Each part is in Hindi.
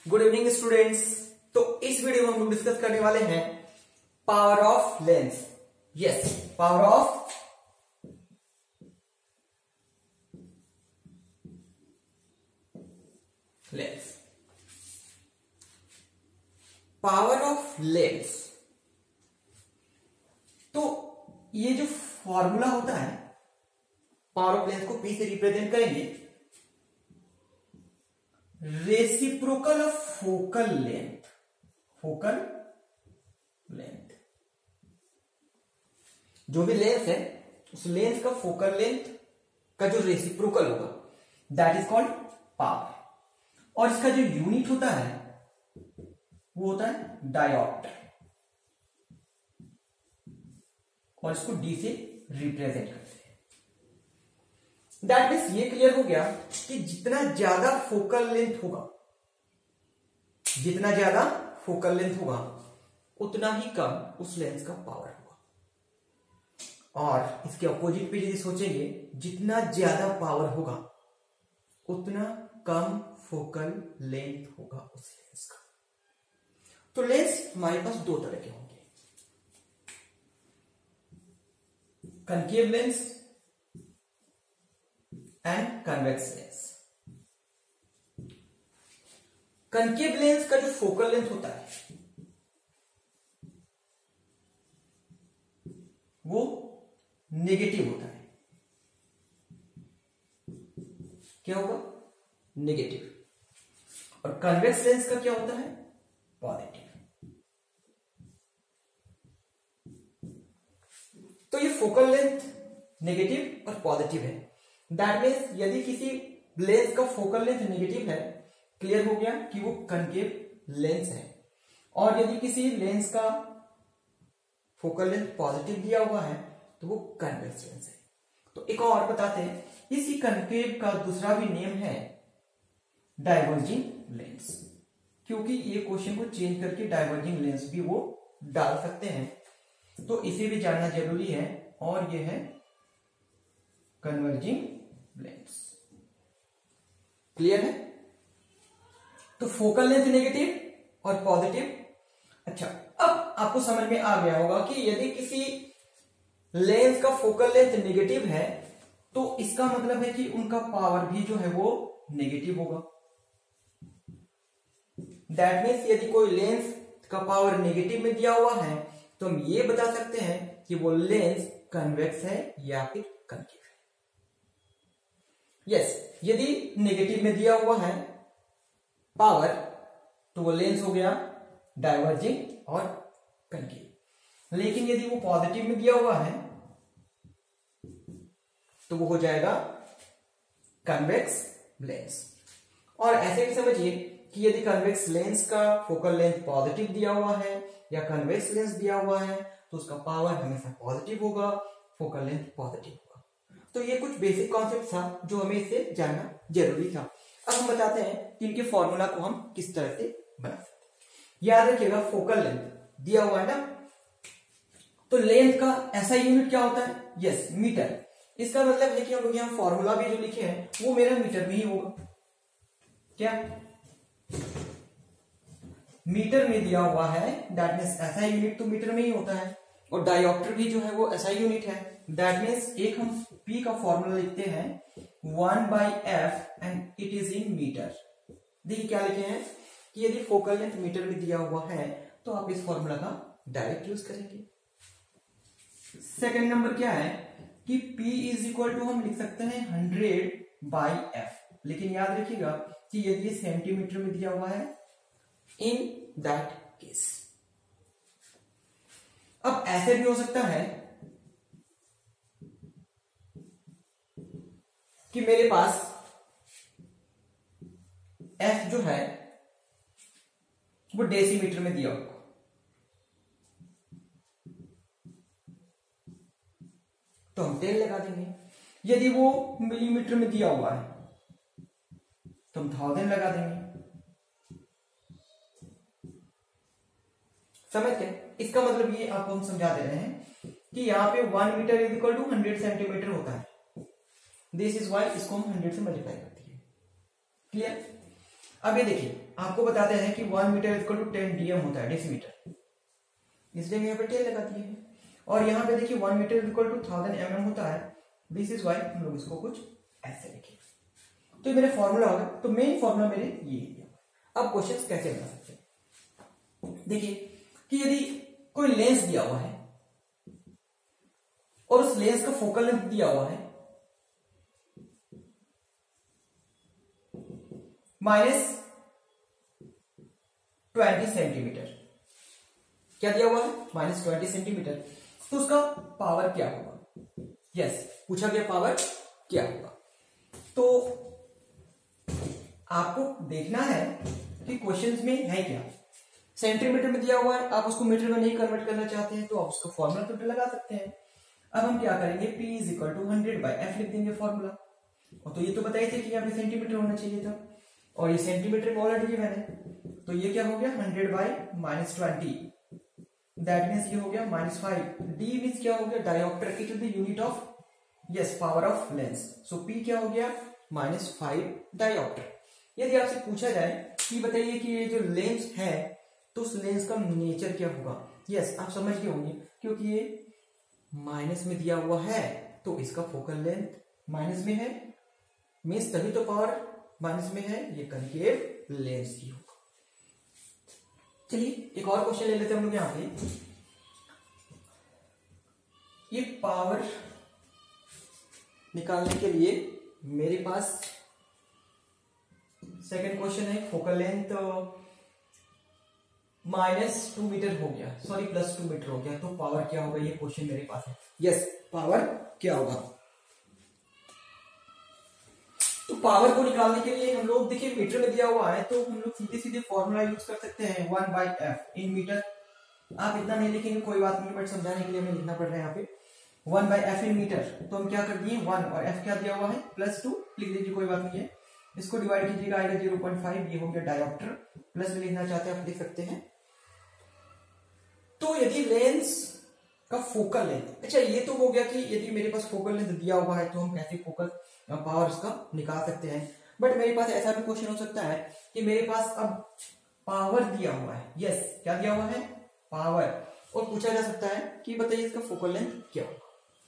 Good evening students. तो इस वीडियो में हम लोग डिस्कस करने वाले हैं power of lens. Yes, power of lens. Power of lens, तो ये जो फॉर्मूला होता है पावर ऑफ लेंस को P से रिप्रेजेंट करेंगे reciprocal of focal length. Focal length, जो भी लेंस है उस लेंस का फोकल लेंथ का जो रेसिप्रोकल होगा दैट इज कॉल्ड पावर। और इसका जो यूनिट होता है वो होता है डायोप्टर, और इसको D से रिप्रेजेंट करते हैं। दैट मीन्स ये क्लियर हो गया कि जितना ज्यादा फोकल लेंथ होगा, जितना ज्यादा फोकल लेंथ होगा उतना ही कम उस लेंस का पावर होगा। और इसके अपोजिट पे यदि सोचेंगे, जितना ज्यादा पावर होगा उतना कम फोकल लेंथ होगा उस लेंस का। तो लेंस हमारे पास दो तरह के होंगे, concave lens and convex lens. Concave lens का जो फोकल लेंथ होता है वो नेगेटिव होता है। क्या होगा? नेगेटिव। और कन्वेक्स लेंस का क्या होता है? पॉजिटिव। तो ये फोकल लेंथ नेगेटिव और पॉजिटिव है। दैट मीन्स यदि किसी लेंस का फोकल लेंथ नेगेटिव है, क्लियर हो गया कि वो कनकेव लेंस है। और यदि किसी लेंस का फोकल लेंथ पॉजिटिव दिया हुआ है तो वो कन्वेक्स लेंस है। तो एक और बताते हैं, इसी कनकेव का दूसरा भी नेम है डाइवर्जिंग लेंस, क्योंकि ये क्वेश्चन को चेंज करके डाइवर्जिंग लेंस भी वो डाल सकते हैं, तो इसे भी जानना जरूरी है। और ये है कन्वर्जिंग लेंस। क्लियर है? तो फोकल लेंथ नेगेटिव और पॉजिटिव। अच्छा, अब आपको समझ में आ गया होगा कि यदि किसी लेंस का फोकल लेंथ नेगेटिव है तो इसका मतलब है कि उनका पावर भी जो है वो नेगेटिव होगा। दैट मीन्स यदि कोई लेंस का पावर नेगेटिव में दिया हुआ है तो हम ये बता सकते हैं कि वो लेंस कन्वेक्स है या फिर कनकेव है। यस, यदि नेगेटिव में दिया हुआ है पावर तो वो लेंस हो गया डाइवर्जिंग और कनकेव। लेकिन यदि वो पॉजिटिव में दिया हुआ है तो वो हो जाएगा कन्वेक्स लेंस। और ऐसे भी समझिए कि यदि कन्वेक्स लेंस का फोकल लेंथ पॉजिटिव दिया हुआ है या कन्वेक्स लेंस दिया हुआ है तो उसका पावर हमेशा पॉजिटिव होगा, फोकल लेंथ पॉजिटिव होगा। तो ये कुछ बेसिक कॉन्सेप्ट था जो हमें इसे जानना जरूरी था। अब हम बताते हैं कि इनके फॉर्मूला को हम किस तरह से बना सकते हैं। याद रखिएगा, फोकल लेंथ दिया हुआ है ना, तो लेंथ का ऐसा यूनिट क्या होता है? Yes, metre. इसका मतलब है कि हम लोग यहाँ फॉर्मूला भी जो लिखे हैं वो मेरा मीटर में ही होगा। क्या मीटर में दिया हुआ है, दैट मीन्स ऐसा यूनिट तो मीटर में ही होता है। और डायोप्टर भी जो है वो ऐसा यूनिट है। दैट मीन्स एक हम P का फॉर्मूला लिखते हैं 1/f and it is in metre. देखिए क्या लिखे हैं कि यदि फोकल लेंथ मीटर में दिया हुआ है तो आप इस फॉर्मूला का डायरेक्ट यूज करेंगे। सेकंड नंबर क्या है कि P इज इक्वल टू हम लिख सकते हैं 100/f। लेकिन याद रखिएगा कि यदि ये सेंटीमीटर में दिया हुआ है इन दैट केस। अब ऐसे भी हो सकता है कि मेरे पास f जो है वो डेसीमीटर में दिया होगा, तो हम 10 लगा देंगे। यदि वो मिलीमीटर में दिया हुआ है तो हम 1000 लगा देंगे। समझते हैं? इसका मतलब ये आपको हम समझा दे रहे हैं कि यहाँ पे 1 metre is equal to 100 centimetre होता है। दिस इज वाई इसको हम 100 से मल्टीप्लाई करते हैं। क्लियर? अब ये देखिए आपको बताते हैं कि 1 मीटर इक्वल टू 10 डीएम होता है, डेसीमीटर, इसलिए यहाँ पे 10 लगा दिए हैं। और यहाँ पे देखिए 1 मीटर इक्वल टू 1000 mm होता है, दिस इज वाई हम लोग इसको कुछ ऐसे लिखे। तो ये मेरे फॉर्मूला होगा, तो मेन फॉर्मूला मेरे ये है। अब क्वेश्चन कैसे बना सकते हैं, देखिए कि यदि कोई लेंस दिया हुआ है और उस लेंस का फोकल लेंथ दिया हुआ है -20 सेंटीमीटर, क्या दिया हुआ है -20 सेंटीमीटर, तो उसका पावर क्या होगा, यस पूछा गया पावर क्या होगा। तो आपको देखना है कि क्वेश्चंस में है क्या, सेंटीमीटर में दिया हुआ है, आप उसको मीटर में नहीं कन्वर्ट करना चाहते हैं तो आप उसका फॉर्मूला तो लगा सकते हैं। अब हम क्या करेंगे, P = 100/F लिख देंगे फॉर्मूला, और तो ये तो बताए थे कि यहाँ पे सेंटीमीटर होना चाहिए था, और ये सेंटीमीटर में ऑलरेडी गिवन है, तो ये क्या हो गया 100/-20, दैट मीन्स ये हो गया -5। D मीन्स क्या हो गया, डायोप्टर की to the unit of yes power of lens, so P क्या हो गया -5 डायोप्टर। यदि आपसे पूछा जाए कि बताइए कि ये जो लेंस है तो उस लेंस का नेचर क्या होगा, यस आप समझ गए होंगे, क्योंकि ये माइनस में दिया हुआ है तो इसका फोकल लेंथ माइनस में है, मीन्स तभी तो पावर माइनस में है, ये कनकेव लेंस ही होगा। चलिए एक और क्वेश्चन ले लेते हैं हम लोग यहाँ पे, ये पावर निकालने के लिए मेरे पास सेकंड क्वेश्चन है, फोकल लेंथ -2 मीटर हो गया, सॉरी +2 मीटर हो गया, तो पावर क्या होगा, ये क्वेश्चन मेरे पास है, यस पावर क्या होगा। तो पावर को निकालने के लिए हम लोग देखिए मीटर में दिया हुआ है तो हम लोग सीधे सीधे फॉर्मूला यूज कर सकते हैं 1/F इन मीटर। आप इतना नहीं लिखेंगे कोई बात नहीं, बट समझाने के लिए हमें लिखना पड़ रहा है यहाँ पे 1/F इन मीटर, तो हम क्या कर दिए 1 और F क्या दिया हुआ है +2 लिख दीजिए, कोई बात नहीं है, इसको डिवाइड कीजिएगा आएगा 0.5, ये हो गया डायोप्टर, प्लस में लिखना चाहते हैं आप लिख सकते हैं। तो यदि लेंस का फोकल लेंथ, अच्छा ये तो हो गया कि यदि मेरे पास फोकल लेंथ दिया हुआ है तो हम कैसे फोकल पावर इसका निकाल सकते हैं, बट मेरे पास ऐसा भी क्वेश्चन हो सकता है कि मेरे पास अब पावर दिया हुआ है, यस क्या दिया हुआ है पावर, और पूछा जा सकता है कि बताइए इसका फोकल लेंथ क्या होगा,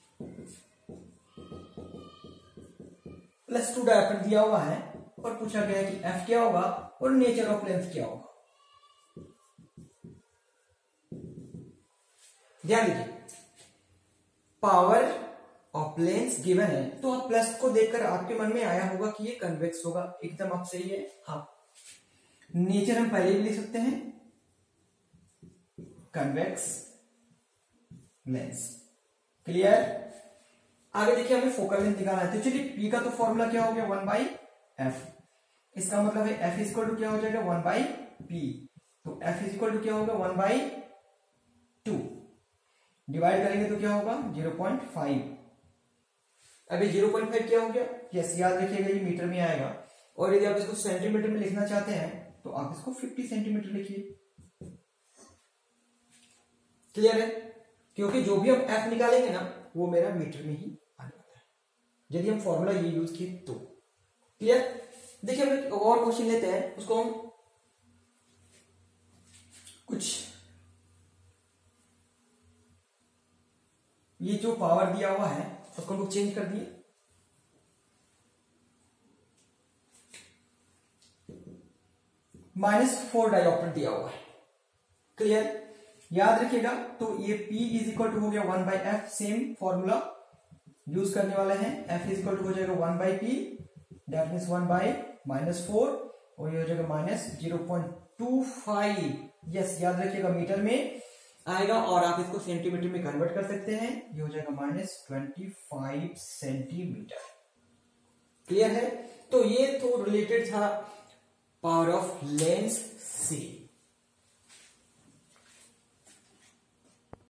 +2 डायोप्टर दिया हुआ है और पूछा गया है कि F क्या होगा और नेचर ऑफ लेंथ क्या होगा। ध्यान दीजिए पावर ऑफ लेंस गिवन है, तो आप प्लस को देखकर आपके मन में आया होगा कि ये कन्वेक्स होगा, एकदम आप सही है। हाँ नेचर हम पहले भी लिख सकते हैं कन्वेक्स लेंस, क्लियर। आगे देखिए हमें फोकल लेंथ निकालना है, तो चलिए P का तो फॉर्मूला क्या हो गया 1/F, इसका मतलब है F = क्या हो जाएगा 1/P, तो F = क्या होगा 1/2, डिवाइड करेंगे तो क्या होगा 0.5। अभी 0.5 क्या हो गया, यस याद रखिएगा ये मीटर में आएगा, और यदि आप इसको सेंटीमीटर में लिखना चाहते हैं तो आप इसको 50 सेंटीमीटर लिखिए, क्लियर है, क्योंकि जो भी हम F निकालेंगे ना वो मेरा मीटर में ही आने वाला है, यदि हम फॉर्मूला ये यूज किए तो, क्लियर। देखिए हम एक और क्वेश्चन लेते हैं, उसको हम कुछ ये जो पावर दिया हुआ है उसको हम लोग चेंज कर दिए, -4 डायोप्टर दिया हुआ है, क्लियर याद रखिएगा। तो ये P = हो गया 1/F, सेम फॉर्मूला यूज करने वाले हैं, F = हो जाएगा 1/P, दैट मीन्स 1/-4, और ये हो जाएगा -0.25, यस याद रखिएगा मीटर में आएगा, और आप इसको सेंटीमीटर में कन्वर्ट कर सकते हैं, ये हो जाएगा -25 सेंटीमीटर, क्लियर है। तो ये तो रिलेटेड था पावर ऑफ लेंस से।